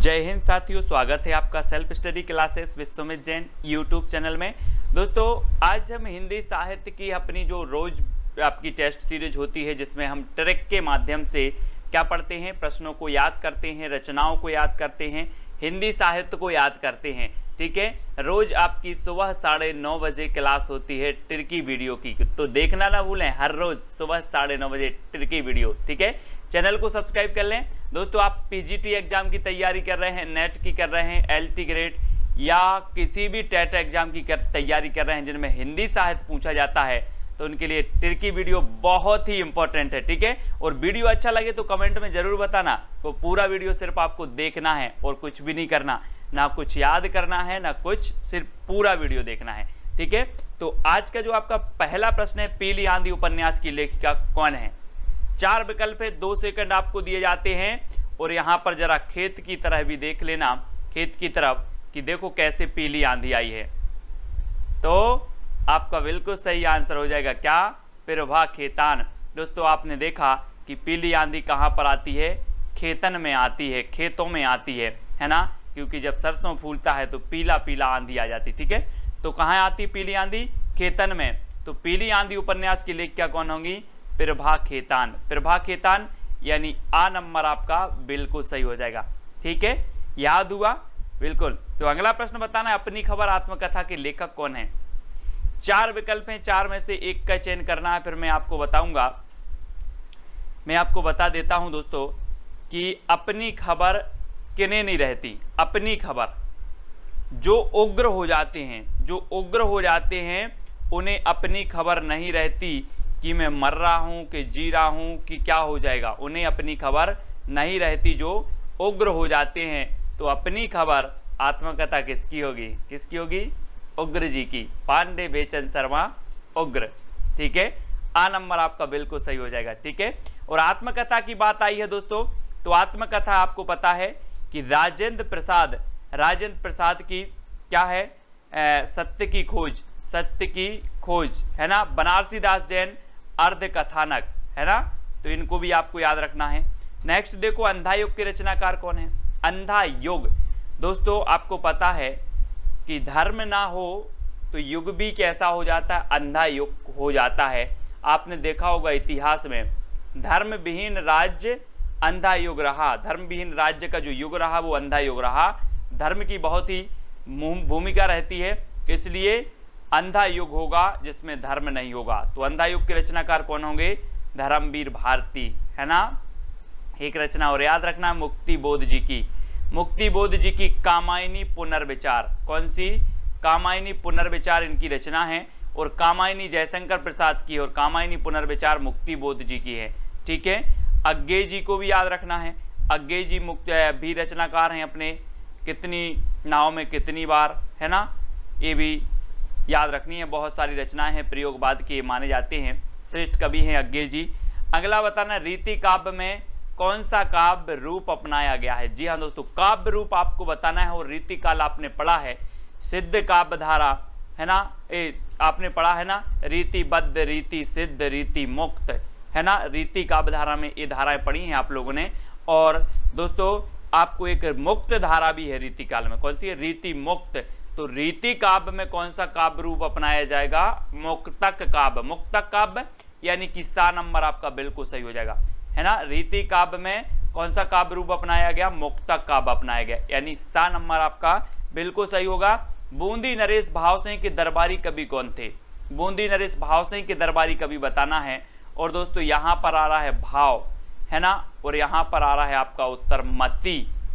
जय हिंद साथियों, स्वागत है आपका self study classes Vishwamit Jain YouTube channel में। दोस्तों आज हम हिंदी साहित्य की अपनी जो रोज आपकी टेस्ट सीरीज होती है, जिसमें हम ट्रिक के माध्यम से क्या पढ़ते हैं, प्रश्नों को याद करते हैं, रचनाओं को याद करते हैं, हिंदी साहित्य को याद करते हैं। ठीक है, रोज आपकी सुबह 9:30 बजे क्लास होती है ट्रिकी वीडियो की, तो देखना ना भूलें, हर रोज सुबह 9:30 बजे ट्रिकी वीडियो। ठीक है, चैनल को सब्सक्राइब कर लें। दोस्तों आप पीजीटी एग्जाम की तैयारी कर रहे हैं, नेट की कर रहे हैं, एलटी ग्रेड या किसी भी टेट एग्जाम की तैयारी कर रहे हैं जिनमें हिंदी साहित्य पूछा जाता है, तो उनके लिए ट्रिकी वीडियो बहुत ही इंपॉर्टेंट है। ठीक है, और वीडियो अच्छा लगे तो कमेंट में जरूर बताना। तो पूरा वीडियो सिर्फ आपको देखना है और कुछ भी नहीं करना, ना कुछ याद करना है ना कुछ, सिर्फ पूरा वीडियो देखना है। ठीक है, तो आज का जो आपका पहला प्रश्न है, पीली आंधी उपन्यास की लेखिका कौन है। 4 विकल्प है, 2 सेकंड आपको दिए जाते हैं। और यहां पर जरा खेत की तरह भी देख लेना, खेत की तरफ, कि देखो कैसे पीली आंधी आई है। तो आपका बिल्कुल सही आंसर हो जाएगा क्या, प्रभा खेतान। दोस्तों आपने देखा कि पीली आंधी कहां पर आती है, खेतन में आती है, खेतों में आती है ना, क्योंकि जब सरसों फूलता है तो पीला पीला आंधी आ जाती। ठीक है, तो कहां आती पीली आंधी, खेतन में। तो पीली आंधी उपन्यास की लेखिका कौन होंगी, प्रभा खेतान। प्रभा खेतान यानी आ नंबर आपका बिल्कुल सही हो जाएगा। ठीक है, याद हुआ बिल्कुल। तो अगला प्रश्न बताना है, अपनी खबर आत्मकथा के लेखक कौन है। 4 विकल्प हैं, 4 में से एक का चयन करना है, फिर मैं आपको बताऊंगा। मैं आपको बता देता हूं दोस्तों कि अपनी खबर किन्हें नहीं रहती। अपनी खबर जो उग्र हो जाते हैं, जो उग्र हो जाते हैं, उन्हें अपनी खबर नहीं रहती कि मैं मर रहा हूं कि जी रहा हूं कि क्या हो जाएगा, उन्हें अपनी खबर नहीं रहती। जो उग्र हो जाते हैं, तो अपनी खबर आत्मकथा किसकी होगी, किसकी होगी, उग्र जी की। पांडे बेचन शर्मा उग्र। ठीक है, आ नंबर आपका बिल्कुल सही हो जाएगा। ठीक है, और आत्मकथा की बात आई है दोस्तों, तो आत्मकथा आपको पता है कि राजेंद्र प्रसाद की क्या है, सत्य की खोज, सत्य की खोज है ना, बनारसी दास जैन अर्ध कथानक है ना, तो इनको भी आपको याद रखना है। नेक्स्ट देखो, अंधा युग के रचनाकार कौन है। अंधा युग दोस्तों आपको पता है कि धर्म ना हो तो युग भी कैसा हो जाता है, अंधा युग हो जाता है। आपने देखा होगा इतिहास में, धर्म विहीन राज्य अंधा युग रहा, धर्म विहीन राज्य का जो युग रहा वो अंधा युग रहा। धर्म की बहुत ही भूमिका रहती है, इसलिए अंधा युग होगा जिसमें धर्म नहीं होगा। तो अंधा युग के रचनाकार कौन होंगे, धर्मवीर भारती है ना। एक रचना और याद रखना, मुक्ति बोध जी की, मुक्ति बोध जी की कामायनी पुनर्विचार। कौन सी, कामायनी पुनर्विचार इनकी रचना है, और कामायनी जयशंकर प्रसाद की, और कामायनी पुनर्विचार मुक्ति बोध जी की है। ठीक है, अज्ञे जी को भी याद रखना है, अज्ञे जी भी रचनाकार हैं अपने, कितनी नाव में कितनी बार है ना, ये भी याद रखनी है। बहुत सारी रचनाएं हैं, प्रयोगवाद के माने जाते हैं, श्रेष्ठ कवि हैं अज्ञे जी। अगला बताना, रीति काव्य में कौन सा काव्य रूप अपनाया गया है। जी हाँ दोस्तों, काव्य रूप आपको बताना है, और रीति काल आपने पढ़ा है, सिद्ध काव्य धारा है ना, आपने पढ़ा है ना, रीतिबद्ध, रीति सिद्ध, रीति मुक्त है ना, रीति काव्य धारा में ये धाराएं पढ़ी हैं आप लोगों ने। और दोस्तों आपको एक मुक्त धारा भी है रीति काल में, कौन सी है, रीति मुक्त। तो रीति काव्य में कौन सा काव्य रूप अपनाया जाएगा, मुक्तक काव्य। मुक्तक काव्य यानी कि सा नंबर आपका बिल्कुल सही हो जाएगा है ना। रीति काव्य में कौन सा काव्य रूप अपनाया गया, मुक्तक काव्य अपनाया गया, यानी सा नंबर आपका बिल्कुल सही होगा। बूंदी नरेश भावसिंह के दरबारी कवि कौन थे। बूंदी नरेश भावसिंह के दरबारी कवि बताना है। और दोस्तों यहां पर आ रहा है भाव है ना, और यहां पर आ रहा है आपका उत्तर मति।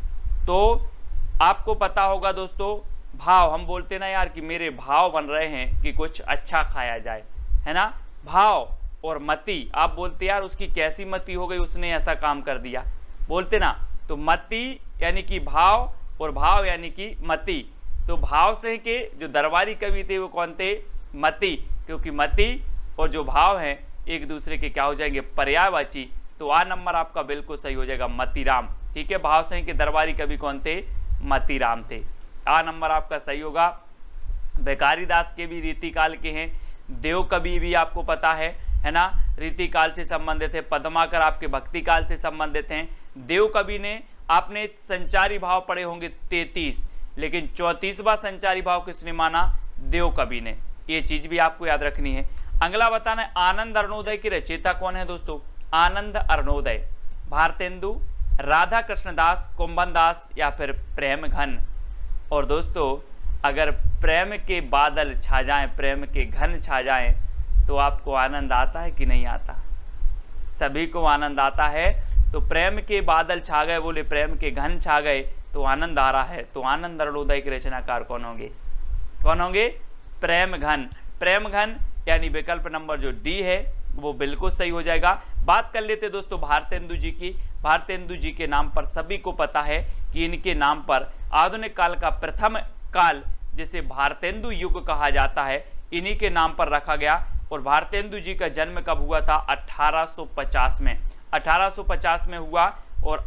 तो आपको पता होगा दोस्तों, भाव हम बोलते ना यार कि मेरे भाव बन रहे हैं कि कुछ अच्छा खाया जाए है ना, भाव और मति आप बोलते यार उसकी कैसी मति हो गई, उसने ऐसा काम कर दिया, बोलते ना। तो मति यानी कि भाव, और भाव यानी कि मति। तो भाव से के जो दरबारी कवि थे वो कौन थे, मति, क्योंकि मति और जो भाव हैं एक दूसरे के क्या हो जाएंगे, पर्यायवाची। तो आ नंबर आपका बिल्कुल सही हो जाएगा, मतीराम। ठीक है, भाव सिंह के दरबारी कवि कौन थे, मतीराम थे। आ नंबर आपका सही होगा। भिखारी दास के भी रीति काल के हैं, देव कवि भी आपको पता है ना, रीति काल से संबंधित है। पद्माकर आपके भक्ति काल से संबंधित हैं। देव कवि ने आपने संचारी भाव पढ़े होंगे 33, लेकिन 34वां संचारी भाव किसने माना? देव कवि ने। ये चीज भी आपको याद रखनी है। अगला बताना है आनंद अरुणोदय की रचयिता कौन है दोस्तों? आनंद अरुणोदय, भारतेंदु, राधा कृष्णदास, कुंभन दास या फिर प्रेम घन। और दोस्तों अगर प्रेम के बादल छा जाएं, प्रेम के घन छा जाएं, तो आपको आनंद आता है कि नहीं आता? सभी को आनंद आता है। तो प्रेम के बादल छा गए, बोले प्रेम के घन छा गए, तो आनंद आ रहा है। तो आनंद अरुणोदय के रचनाकार कौन होंगे? कौन होंगे? प्रेम घन। प्रेम घन यानी विकल्प नंबर जो डी है वो बिल्कुल सही हो जाएगा। बात कर लेते दोस्तों भारतेंदु जी की। भारतेंदु जी के नाम पर सभी को पता है कि इनके नाम पर आधुनिक काल का प्रथम काल जिसे भारतेंदु युग कहा जाता है, इन्हीं के नाम पर रखा गया। और भारतेंदु जी का जन्म कब हुआ था? 1850 में। 1850 में हुआ और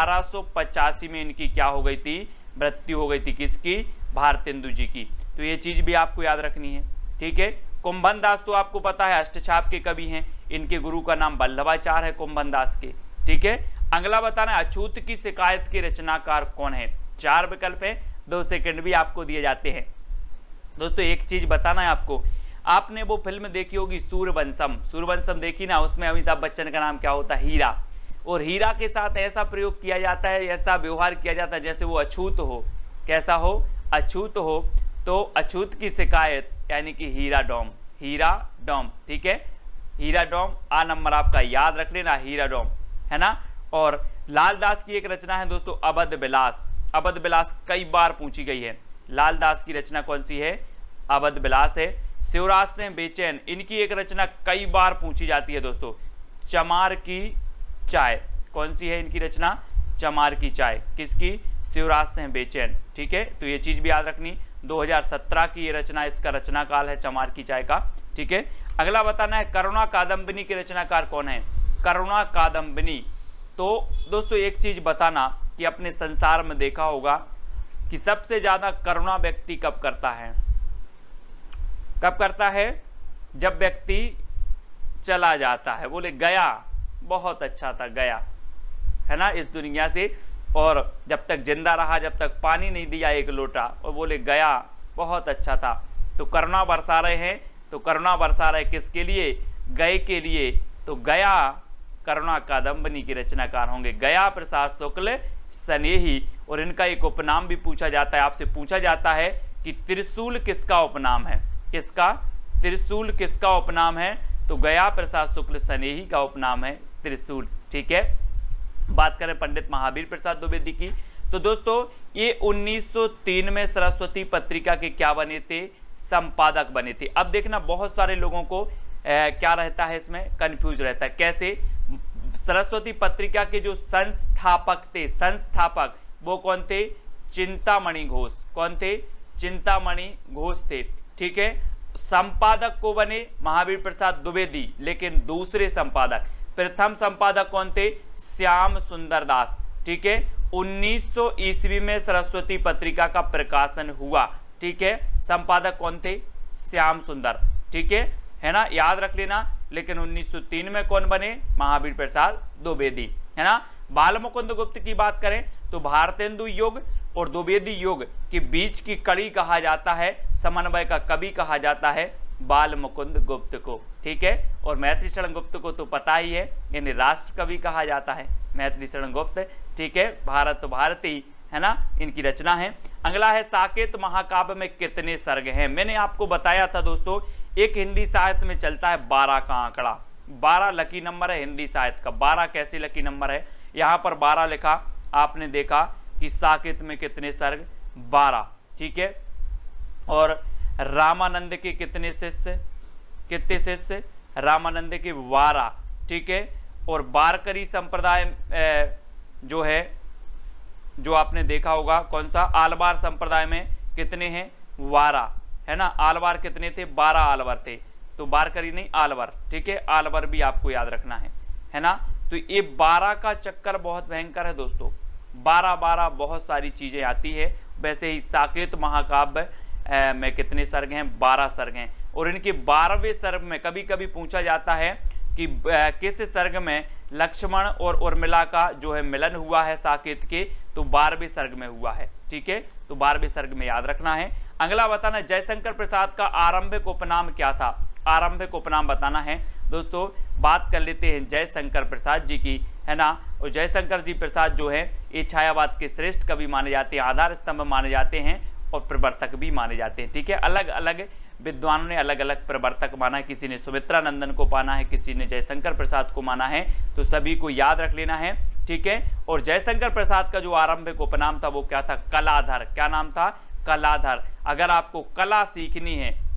1885 में इनकी क्या हो गई थी? मृत्यु हो गई थी। किसकी? भारतेंदु जी की। तो ये चीज भी आपको याद रखनी है, ठीक है। कुंभन दास तो आपको पता है अष्टछाप के कवि हैं, इनके गुरु का नाम वल्लभाचार्य है कुंभन दास के, ठीक है। अगला बताना है अछूत की शिकायत के रचनाकार कौन है? 4 विकल्प है, 2 सेकंड भी आपको दिए जाते हैं। दोस्तों एक चीज बताना है आपको, आपने वो फिल्म देखी होगी सूर्यवंशम। सूर्यवंशम देखी ना, उसमें अमिताभ बच्चन का नाम क्या होता है? हीरा। और हीरा के साथ ऐसा प्रयोग किया जाता है, ऐसा व्यवहार किया जाता है जैसे वो अछूत हो। कैसा हो? अछूत हो। तो अछूत की शिकायत यानी कि हीरा डोम, हीरा डोम, ठीक है। हीरा डोम आ नंबर आपका याद रख लेना, हीरा डोम, है ना। और लालदास की एक रचना है दोस्तों अवध विलास। अवध विलास कई बार पूछी गई है। लालदास की रचना कौन सी है? अवध विलास है। शिवराज से बेचैन, इनकी एक रचना कई बार पूछी जाती है दोस्तों, चमार की चाय। कौन सी है इनकी रचना? चमार की चाय। किसकी? शिवराज से बेचैन, ठीक है। तो ये चीज भी याद रखनी। 2017 की ये रचना, इसका रचना काल है चमार की चाय का, ठीक है। अगला बताना है करुणा कादम्बिनी के रचनाकार कौन है? करुणा कादम्बिनी। तो दोस्तों एक चीज बताना कि अपने संसार में देखा होगा कि सबसे ज्यादा करुणा व्यक्ति कब करता है? कब करता है? जब व्यक्ति चला जाता है। बोले गया, बहुत अच्छा था, गया, है ना, इस दुनिया से। और जब तक जिंदा रहा, जब तक पानी नहीं दिया एक लोटा, और बोले गया, बहुत अच्छा था। तो करुणा बरसा रहे हैं। तो करुणा बरसा रहे किसके लिए? गए के लिए। तो गया करुणा कादम्बिनी के रचनाकार होंगे गया प्रसाद शुक्ल स्नेही। और इनका एक उपनाम भी पूछा जाता है, आपसे पूछा जाता है कि त्रिशूल किसका उपनाम है? किसका? त्रिशूल किसका उपनाम है? तो गया प्रसाद शुक्ल स्नेही का उपनाम है त्रिशूल, ठीक है। बात करें पंडित महावीर प्रसाद द्विवेदी की, तो दोस्तों ये 1903 में सरस्वती पत्रिका के क्या बने थे? संपादक बने थे। अब देखना बहुत सारे लोगों को क्या रहता है, इसमें कंफ्यूज रहता है। कैसे? सरस्वती पत्रिका के जो संस्थापक थे, संस्थापक वो कौन थे? चिंतामणि घोष। कौन थे? चिंतामणि घोष थे, ठीक है। संपादक को बने महावीर प्रसाद द्विवेदी, लेकिन दूसरे संपादक। प्रथम संपादक कौन थे? श्याम सुंदर दास, ठीक है। 1900 ईस्वी में सरस्वती पत्रिका का प्रकाशन हुआ, ठीक है। संपादक कौन थे? श्याम सुंदर, ठीक है ना, याद रख लेना। लेकिन 1903 में कौन बने? महावीर प्रसाद द्विवेदी, है ना। बाल मुकुंद गुप्त की बात करें तो भारतेंदु युग और द्विवेदी युग के बीच की कड़ी कहा जाता है, समन्वय का कवि कहा जाता है बाल मुकुंद गुप्त को, ठीक है। और मैत्री शरण गुप्त को तो पता ही है, इन्हें राष्ट्र कवि कहा जाता है, मैत्री शरण गुप्त, ठीक है। भारत भारती, है ना, इनकी रचना है। अगला है साकेत महाकाव्य में कितने सर्ग हैं? मैंने आपको बताया था दोस्तों, एक हिंदी साहित्य में चलता है 12 का आंकड़ा। 12 लकी नंबर है हिंदी साहित्य का। 12 कैसे लकी नंबर है? यहाँ पर 12 लिखा, आपने देखा कि साकेत में कितने सर्ग? 12, ठीक है। और रामानंद के कितने शिष्य? कितने शिष्य? रामानंद के 12, ठीक है। और वारकरी संप्रदाय जो है, जो आपने देखा होगा, कौन सा? आलवार संप्रदाय में कितने हैं? 12, है ना। आलवार कितने थे? 12 आलवर थे। तो वारकरी नहीं, आलवर, ठीक है। आलवर भी आपको याद रखना है ना। तो ये 12 का चक्कर बहुत भयंकर है दोस्तों। 12 बहुत सारी चीजें आती है। वैसे ही साकेत महाकाव्य में कितने सर्ग हैं? 12 सर्ग हैं। और इनके 12वें सर्ग में कभी कभी पूछा जाता है कि किस सर्ग में लक्ष्मण और उर्मिला का जो है मिलन हुआ है साकेत के, तो 12वें सर्ग में हुआ है। ठीक है, तो 12वें सर्ग में याद रखना है। अगला बताना जयशंकर प्रसाद का आरंभिक उपनाम क्या था। आरंभिक उपनाम बताना है दोस्तों। बात कर लेते हैं जयशंकर प्रसाद जी की, है ना। और जयशंकर जी प्रसाद जो है ये छायावाद के श्रेष्ठ कवि माने जाते हैं, आधार स्तंभ माने जाते हैं और प्रवर्तक भी माने जाते हैं। ठीक है, अलग अलग विद्वानों ने अलग अलग प्रवर्तक माना है, किसी ने सुमित्रा नंदन को माना है, किसी ने जयशंकर प्रसाद को माना है, तो सभी को याद रख लेना है। ठीक है, और जयशंकर प्रसाद का जो आरंभिक उपनाम था वो क्या था, कलाधर। क्या नाम था, कलाधर। अगर आपको कला सीखनी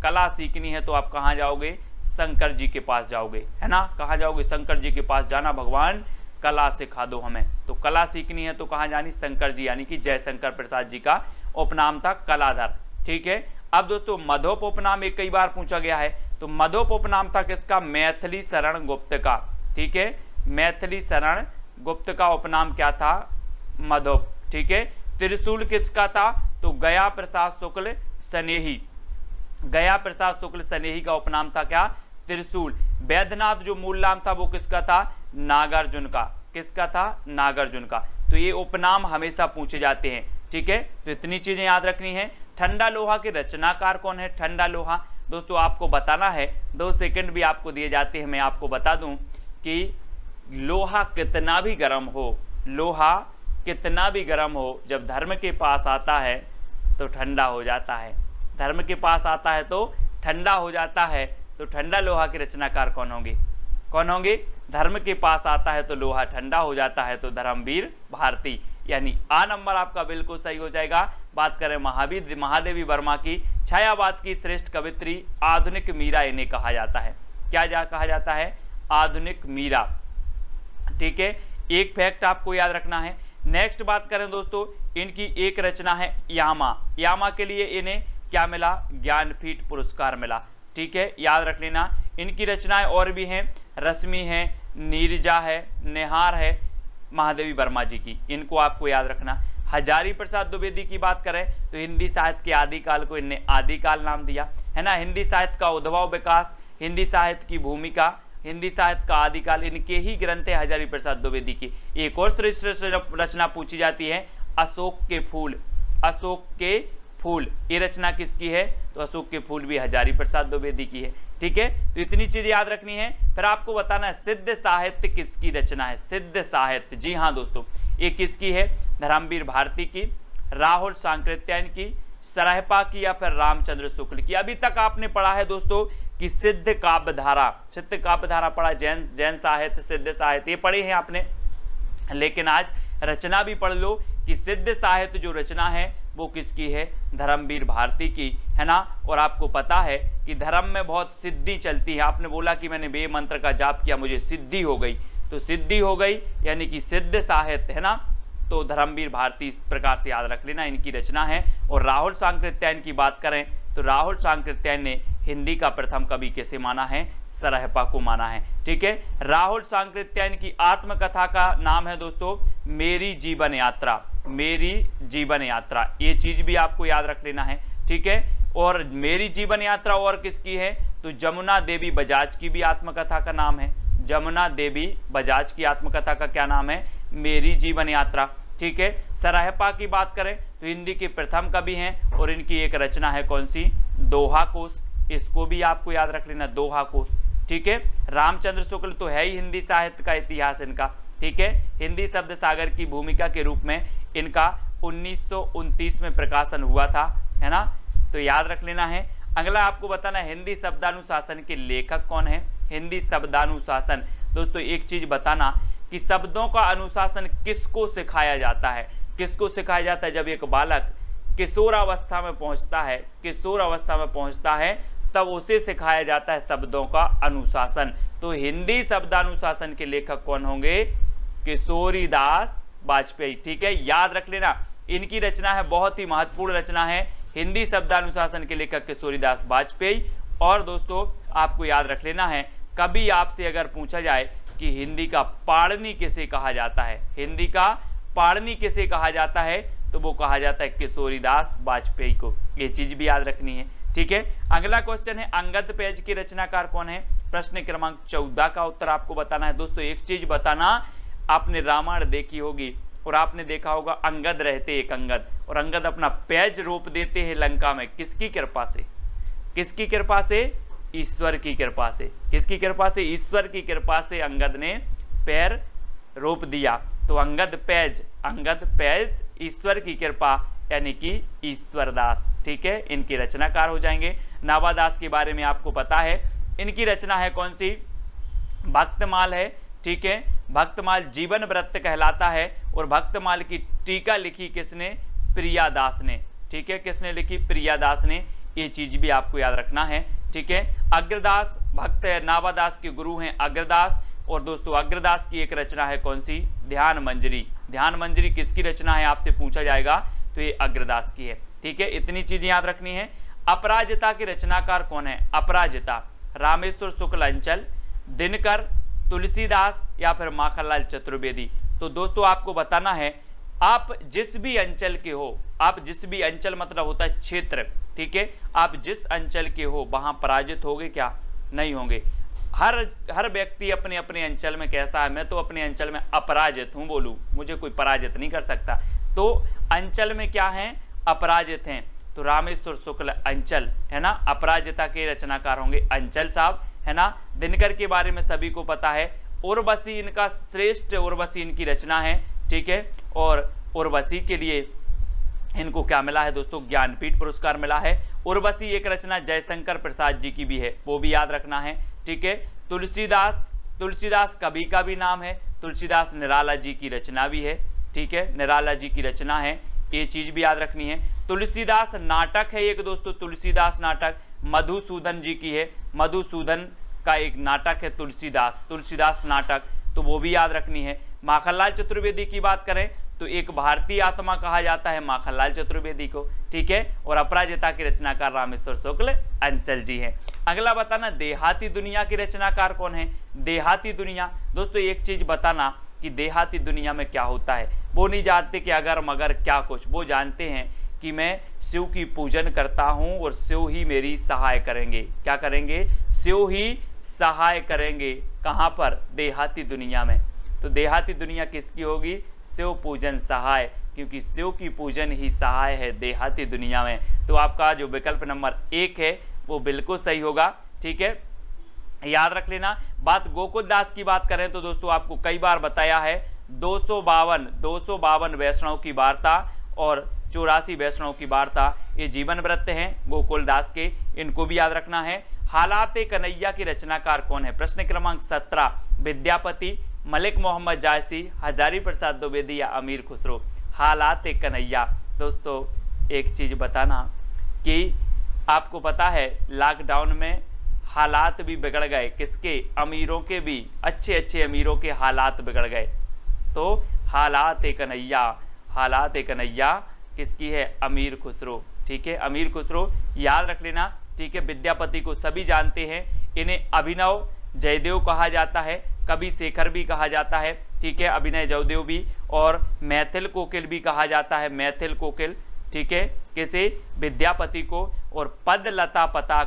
है तो आप कहाँ जाओगे, शंकर जी के पास जाओगे, है ना। कहाँ जाओगे, शंकर जी के पास जाना, भगवान कला सिखा दो हमें। तो कला सीखनी है तो कहाँ जानी, शंकर जी, यानी कि जयशंकर प्रसाद जी का उपनाम था कलाधर। ठीक है, अब दोस्तों मधोप उपनाम एक कई बार पूछा गया है, तो मधोप उपनाम था किसका, मैथिली शरण गुप्त का। ठीक है, मैथिली शरण गुप्त का उपनाम क्या था, मधोप। ठीक है, त्रिशूल किसका था, तो गया प्रसाद शुक्ल स्नेही। गया प्रसाद शुक्ल स्नेही का उपनाम था क्या, त्रिशूल। वैद्यनाथ जो मूल नाम था वो किसका था, नागार्जुन का। किसका था, नागार्जुन का। तो ये उपनाम हमेशा पूछे जाते हैं। ठीक है, तो इतनी चीजें याद रखनी है। ठंडा लोहा के रचनाकार कौन है, ठंडा लोहा दोस्तों आपको बताना है, 2 सेकंड भी आपको दिए जाते हैं। मैं आपको बता दूं कि लोहा कितना भी गर्म हो, लोहा कितना भी गर्म हो, जब धर्म के पास आता है तो ठंडा हो जाता है। धर्म के पास आता है तो ठंडा हो जाता है। तो ठंडा लोहा के रचनाकार कौन होंगे, कौन होंगे, धर्म के पास आता है तो लोहा ठंडा हो जाता है, तो धर्मवीर भारती, यानी आ नंबर आपका बिल्कुल सही हो जाएगा। बात करें महादेवी वर्मा की, छायावाद की श्रेष्ठ कवित्री, आधुनिक मीरा इन्हें कहा जाता है। क्या कहा जाता है, आधुनिक मीरा। ठीक है, एक फैक्ट आपको याद रखना है। नेक्स्ट बात करें दोस्तों, इनकी एक रचना है यामा। यामा के लिए इन्हें क्या मिला, ज्ञानपीठ पुरस्कार मिला। ठीक है, याद रख लेना। इनकी रचनाएं और भी हैं, रश्मि है, नीरजा है, निहार है, महादेवी वर्मा जी की, इनको आपको याद रखना। हजारी प्रसाद द्विवेदी की बात करें तो हिंदी साहित्य के आदिकाल को इनने आदिकाल नाम दिया, है ना। हिंदी साहित्य का उद्भव विकास, हिंदी साहित्य की भूमिका, हिंदी साहित्य का आदिकाल, इनके ही ग्रंथ है हजारी प्रसाद द्विवेदी की। एक और श्रेष्ठ रचना पूछी जाती है, अशोक के फूल। अशोक के फूल, ये रचना किसकी है, तो अशोक के फूल भी हजारी प्रसाद द्विवेदी की है। ठीक है, तो इतनी चीज याद रखनी है। फिर आपको बताना है सिद्ध साहित्य किसकी रचना है, सिद्ध साहित्य। जी हाँ दोस्तों, ये किसकी है, धर्मवीर भारती की, राहुल सांकृत्यायन की, सरहपा की, या फिर रामचंद्र शुक्ल की। अभी तक आपने पढ़ा है दोस्तों कि सिद्ध काव्यधारा, सिद्ध काव्यधारा पढ़ा, जैन साहित्य, सिद्ध साहित्य, ये पढ़े हैं आपने। लेकिन आज रचना भी पढ़ लो कि सिद्ध साहित्य जो रचना है वो किसकी है, धर्मवीर भारती की, है ना। और आपको पता है कि धर्म में बहुत सिद्धि चलती है। आपने बोला कि मैंने वे मंत्र का जाप किया मुझे सिद्धि हो गई, तो सिद्धि हो गई यानी कि सिद्ध साहित्य, है ना। तो धर्मवीर भारती इस प्रकार से याद रख लेना, इनकी रचना है। और राहुल सांकृत्यायन की बात करें तो राहुल सांकृत्यायन ने हिंदी का प्रथम कवि कैसे माना है, सरहपा को माना है। ठीक है, राहुल सांकृत्यायन की आत्मकथा का नाम है दोस्तों मेरी जीवन यात्रा। मेरी जीवन यात्रा, ये चीज भी आपको याद रख लेना है। ठीक है, और मेरी जीवन यात्रा और किसकी है, तो जमुना देवी बजाज की भी आत्मकथा का नाम है। जमुना देवी बजाज की आत्मकथा का क्या नाम है, मेरी जीवन यात्रा। ठीक है, सरहपा की बात करें तो हिंदी के प्रथम कवि हैं और इनकी एक रचना है कौन सी, दोहा कोश। इसको भी आपको याद रख लेना, दोहा कोश। ठीक है, रामचंद्र शुक्ल तो है ही हिंदी साहित्य का इतिहास इनका। ठीक है, हिंदी शब्द सागर की भूमिका के रूप में इनका 1929 में प्रकाशन हुआ था, है ना। तो याद रख लेना है। अगला आपको बताना है हिंदी शब्दानुशासन के लेखक कौन है। हिंदी शब्दानुशासन दोस्तों एक चीज बताना कि शब्दों का अनुशासन किसको सिखाया जाता है, किसको सिखाया जाता है, जब एक बालक किशोरावस्था में पहुंचता है, किशोरावस्था में पहुंचता है तब उसे सिखाया जाता है शब्दों का अनुशासन। तो हिंदी शब्दानुशासन के लेखक कौन होंगे, किशोरीदास वाजपेयी। ठीक है, याद रख लेना, इनकी रचना है, बहुत ही महत्वपूर्ण रचना है, हिंदी शब्दानुशासन के लेखक किशोरीदास वाजपेयी। और दोस्तों आपको याद रख लेना है, कभी आपसे अगर पूछा जाए कि हिंदी का पाणिनि किसे कहा जाता है, हिंदी का पाणिनि किसे कहा जाता है, तो वो कहा जाता है किशोरीदास वाजपेयी को। ये चीज भी याद रखनी है। ठीक है, अगला क्वेश्चन है अंगद पेज की रचनाकार कौन है। प्रश्न क्रमांक 14 का उत्तर आपको बताना है। दोस्तों एक चीज बताना, आपने रामायण देखी होगी और आपने देखा होगा अंगद रहते एक अंगद, और अंगद अपना पैज रोप देते हैं लंका में, किसकी कृपा से? किसकी कृपा से? ईश्वर की कृपा से। किसकी कृपा से? ईश्वर की कृपा से अंगद ने पैर रोप दिया। तो अंगद पैज ईश्वर की कृपा, यानी कि ईश्वरदास। ठीक है, इनकी रचनाकार हो जाएंगे। नावादास के बारे में आपको पता है, इनकी रचना है कौन सी? भक्तमाल है। ठीक है, भक्तमाल जीवन व्रत कहलाता है, और भक्तमाल की टीका लिखी किसने? प्रियादास ने। ठीक है, किसने लिखी? प्रियादास ने। ये चीज भी आपको याद रखना है। ठीक है, अग्रदास भक्त नावादास के गुरु हैं अग्रदास, और दोस्तों अग्रदास की एक रचना है कौन सी? ध्यान मंजरी। ध्यान मंजरी किसकी रचना है आपसे पूछा जाएगा, तो ये अग्रदास की है। ठीक है, इतनी चीजें याद रखनी है। अपराजिता के रचनाकार कौन है? अपराजिता रामेश्वर शुक्ल अंचल, दिनकर, तुलसीदास या फिर माखनलाल चतुर्वेदी। तो दोस्तों आपको बताना है, आप जिस भी अंचल के हो, आप जिस भी अंचल मतलब होता है क्षेत्र। ठीक है, आप जिस अंचल के हो वहां पराजित होंगे क्या? नहीं होंगे। हर व्यक्ति अपने अपने अंचल में कैसा है? मैं तो अपने अंचल में अपराजित हूं, बोलूं मुझे कोई पराजित नहीं कर सकता। तो अंचल में क्या है? अपराजित हैं। तो रामेश्वर शुक्ल अंचल है ना, अपराजिता के रचनाकार होंगे अंचल साहब, है ना। दिनकर के बारे में सभी को पता है, उर्वशी इनका श्रेष्ठ उर्वशी इनकी रचना है। ठीक है, और उर्वशी के लिए इनको क्या मिला है दोस्तों? ज्ञानपीठ पुरस्कार मिला है। उर्वशी एक रचना जयशंकर प्रसाद जी की भी है, वो भी याद रखना है। ठीक है, तुलसीदास कवि का भी नाम है, तुलसीदास निराला जी की रचना भी है। ठीक है, निराला जी की रचना है, ये चीज भी याद रखनी है। तुलसीदास नाटक है एक दोस्तों, तुलसीदास नाटक मधुसूदन जी की है, मधुसूदन का एक नाटक है तुलसीदास नाटक, तो वो भी याद रखनी है। माखनलाल चतुर्वेदी की बात करें तो एक भारतीय आत्मा कहा जाता है माखनलाल चतुर्वेदी को। ठीक है, और अपराजिता के रचनाकार रामेश्वर शुक्ल अंचल जी हैं। अगला बताना, देहाती दुनिया की रचनाकार कौन है? देहाती दुनिया, दोस्तों एक चीज बताना कि देहाती दुनिया में क्या होता है। वो नहीं जानते कि अगर मगर क्या कुछ, वो जानते हैं कि मैं शिव की पूजन करता हूं और शिव ही मेरी सहाय करेंगे। क्या करेंगे? शिव ही सहाय करेंगे। कहां पर? देहाती दुनिया में। तो देहाती दुनिया किसकी होगी? शिव पूजन सहाय, क्योंकि शिव की पूजन ही सहाय है देहाती दुनिया में। तो आपका जो विकल्प नंबर 1 है वो बिल्कुल सही होगा। ठीक है, याद रख लेना। बात गोकुल दास की बात करें तो दोस्तों आपको कई बार बताया है, 252 वैष्णव की वार्ता और 84 वैष्णव की वार्ता, ये जीवन व्रत हैं गोकुल दास के, इनको भी याद रखना है। हालाते कन्हैया की रचनाकार कौन है? प्रश्न क्रमांक 17, विद्यापति, मलिक मोहम्मद जायसी, हजारी प्रसाद द्विवेदी या अमीर खुसरो। हालाते कन्हैया, दोस्तों एक चीज बताना कि आपको पता है लॉकडाउन में हालात भी बिगड़ गए, किसके? अमीरों के भी, अच्छे अमीरों के हालात बिगड़ गए। तो हालाते कन्हैया किसकी है? अमीर खुसरो। ठीक है, अमीर खुसरो याद रख लेना। ठीक है, विद्यापति को सभी जानते हैं, इन्हें अभिनव जयदेव कहा जाता है, कवि शेखर भी कहा जाता है। ठीक है, अभिनय जयदेव भी, और मैथिल कोकिल भी कहा जाता है, मैथिल कोकिल। ठीक है, किसे? विद्यापति को। और पदलता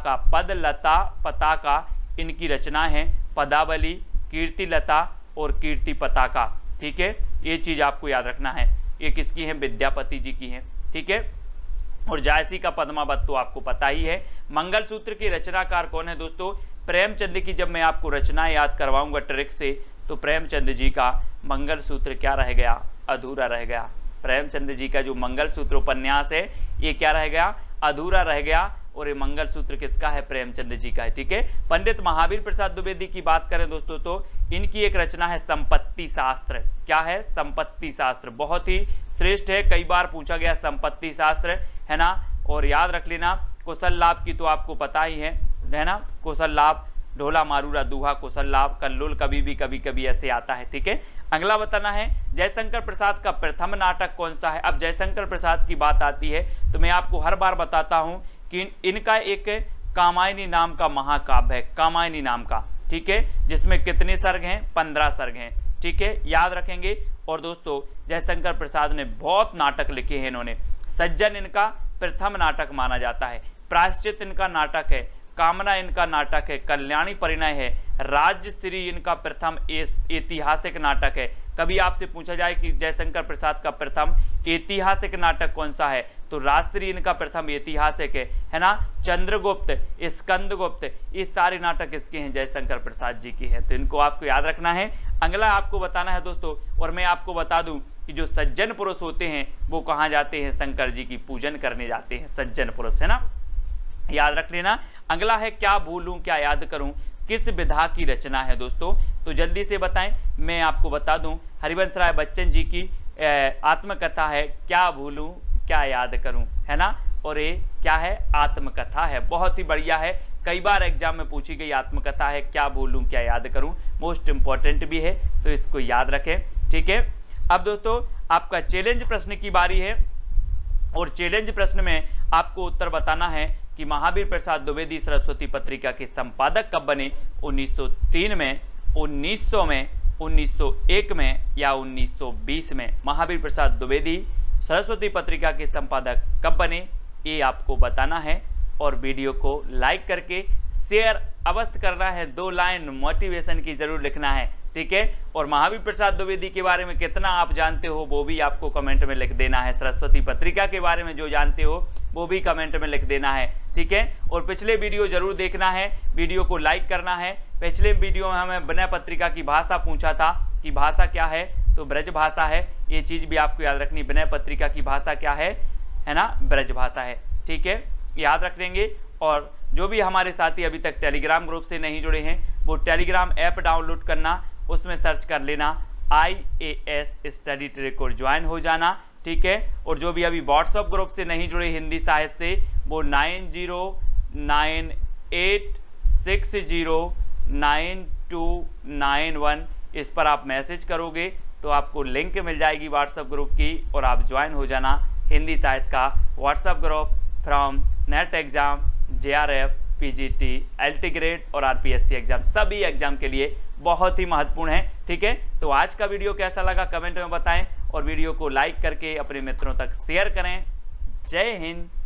पताका इनकी रचना है, पदावली, कीर्तिलता और कीर्ति पताका। ठीक है, ये चीज आपको याद रखना है, ये किसकी है? विद्यापति जी की है। ठीक है, और जायसी का पद्मावत तो आपको पता ही है। मंगलसूत्र की रचनाकार कौन है दोस्तों? प्रेमचंद की जब मैं आपको रचना याद करवाऊंगा ट्रिक से, तो प्रेमचंद जी का मंगलसूत्र क्या रह गया? अधूरा रह गया। प्रेमचंद जी का जो मंगलसूत्र उपन्यास है ये क्या रह गया? अधूरा रह गया। और ये मंगलसूत्र किसका है? प्रेमचंद जी का है। ठीक है, पंडित महावीर प्रसाद द्विवेदी की बात करें दोस्तों तो इनकी एक रचना है संपत्ति शास्त्र। क्या है? संपत्ति शास्त्र, बहुत ही श्रेष्ठ है, कई बार पूछा गया संपत्ति शास्त्र, है ना। और याद रख लेना, कुशल लाभ की तो आपको पता ही है ना, कुशल लाभ, ढोला मारूरा दूहा कुशल लाभ, कल्लुल कभी कभी ऐसे आता है। ठीक है, अगला बताना है जयशंकर प्रसाद का प्रथम नाटक कौन सा है। अब जयशंकर प्रसाद की बात आती है तो मैं आपको हर बार बताता हूं कि इनका एक कामायनी नाम का महाकाव्य है, कामायनी नाम का। ठीक है, जिसमें कितने सर्ग हैं? 15 सर्ग हैं। ठीक है, याद रखेंगे। और दोस्तों जयशंकर प्रसाद ने बहुत नाटक लिखे हैं इन्होंने। सज्जन इनका प्रथम नाटक माना जाता है। प्रायश्चित इनका नाटक है। कामना इनका नाटक है, कल्याणी परिणय है, राजश्री इनका प्रथम ऐतिहासिक नाटक है। कभी आपसे पूछा जाए कि जयशंकर प्रसाद का प्रथम ऐतिहासिक नाटक कौन सा है, तो राजश्री इनका प्रथम ऐतिहासिक है ना। चंद्रगुप्त, स्कंदगुप्त, ये सारे नाटक इसके हैं, जयशंकर प्रसाद जी की है, तो इनको आपको याद रखना है। अगला आपको बताना है दोस्तों, और मैं आपको बता दूं कि जो सज्जन पुरुष होते हैं वो कहाँ जाते हैं, शंकर जी की पूजन करने जाते हैं सज्जन पुरुष, है ना, याद रख लेना। अगला है क्या भूलूं क्या याद करूं, किस विधा की रचना है दोस्तों, तो जल्दी से बताएं, मैं आपको बता दूं हरिवंश राय बच्चन जी की आत्मकथा है क्या भूलूं क्या याद करूं, है ना, और ये क्या है, आत्मकथा है, बहुत ही बढ़िया है, कई बार एग्जाम में पूछी गई आत्मकथा है क्या भूलूं क्या याद करूं, मोस्ट इंपॉर्टेंट भी है, तो इसको याद रखें, ठीक है। अब दोस्तों आपका चैलेंज प्रश्न की बारी है, और चैलेंज प्रश्न में आपको उत्तर बताना है कि महावीर प्रसाद द्विवेदी सरस्वती पत्रिका के संपादक कब बने, 1903 में, 1900 में, 1901 में या 1920 में। महावीर प्रसाद द्विवेदी सरस्वती पत्रिका के संपादक कब बने, ये आपको बताना है, और वीडियो को लाइक करके शेयर अवश्य करना है, 2 लाइन मोटिवेशन की जरूर लिखना है, ठीक है। और महावीर प्रसाद द्विवेदी के बारे में कितना आप जानते हो वो भी आपको कमेंट में लिख देना है, सरस्वती पत्रिका के बारे में जो जानते हो वो भी कमेंट में लिख देना है, ठीक है। और पिछले वीडियो जरूर देखना है, वीडियो को लाइक करना है। पिछले वीडियो में हमें विनय पत्रिका की भाषा पूछा था कि भाषा क्या है, तो ब्रज भाषा है, ये चीज़ भी आपको याद रखनी, विनय पत्रिका की भाषा क्या है ना, ब्रज भाषा है, ठीक है, याद रख लेंगे। और जो भी हमारे साथी अभी तक टेलीग्राम ग्रुप से नहीं जुड़े हैं वो टेलीग्राम ऐप डाउनलोड करना, उसमें सर्च कर लेना IAS स्टडी ट्रैक और ज्वाइन हो जाना, ठीक है। और जो भी अभी व्हाट्सएप ग्रुप से नहीं जुड़े हिंदी साहित्य से, वो 9098609291 इस पर आप मैसेज करोगे तो आपको लिंक मिल जाएगी व्हाट्सएप ग्रुप की, और आप ज्वाइन हो जाना हिंदी साहित्य का WhatsApp group from NET exam, JRF, PGT, LT grade और RPSC एग्जाम, सभी एग्जाम के लिए बहुत ही महत्वपूर्ण है, ठीक है। तो आज का वीडियो कैसा लगा कमेंट में बताएं, और वीडियो को लाइक करके अपने मित्रों तक शेयर करें। जय हिंद।